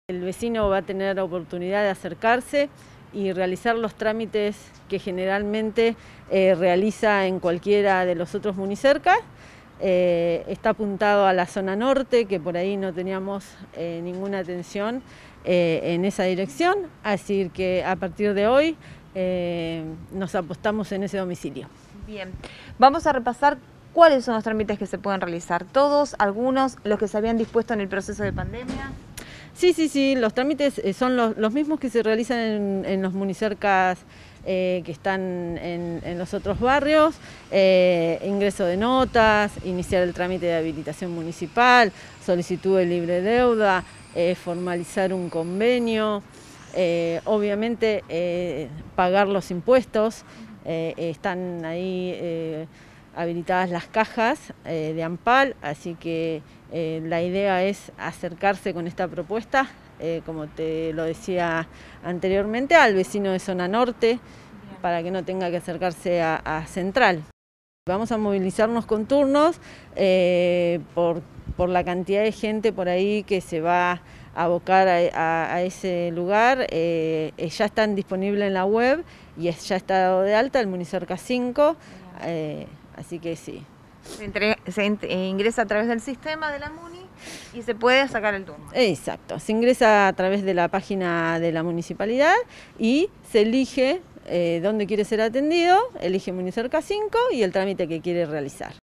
El vecino va a tener la oportunidad de acercarse y realizar los trámites que generalmente realiza en cualquiera de los otros Municercas. Está apuntado a la zona norte, que por ahí no teníamos ninguna atención en esa dirección, así que a partir de hoy nos apostamos en ese domicilio. Bien, vamos a repasar cuáles son los trámites que se pueden realizar. ¿Todos, algunos, los que se habían dispuesto en el proceso de pandemia? Sí, los trámites son los mismos que se realizan en los Municercas que están en los otros barrios, ingreso de notas, iniciar el trámite de habilitación municipal, solicitud de libre deuda, formalizar un convenio, obviamente pagar los impuestos, están ahí habilitadas las cajas de AMPAL, así que la idea es acercarse con esta propuesta, como te lo decía anteriormente, al vecino de zona norte, para que no tenga que acercarse a Central. Vamos a movilizarnos con turnos por la cantidad de gente por ahí que se va a abocar a ese lugar. Ya están disponibles en la web y ya está dado de alta el Municerca 5, así que sí. Se ingresa a través del sistema de la MUNI y se puede sacar el turno. Exacto, se ingresa a través de la página de la municipalidad y se elige dónde quiere ser atendido, elige Municerca 5 y el trámite que quiere realizar.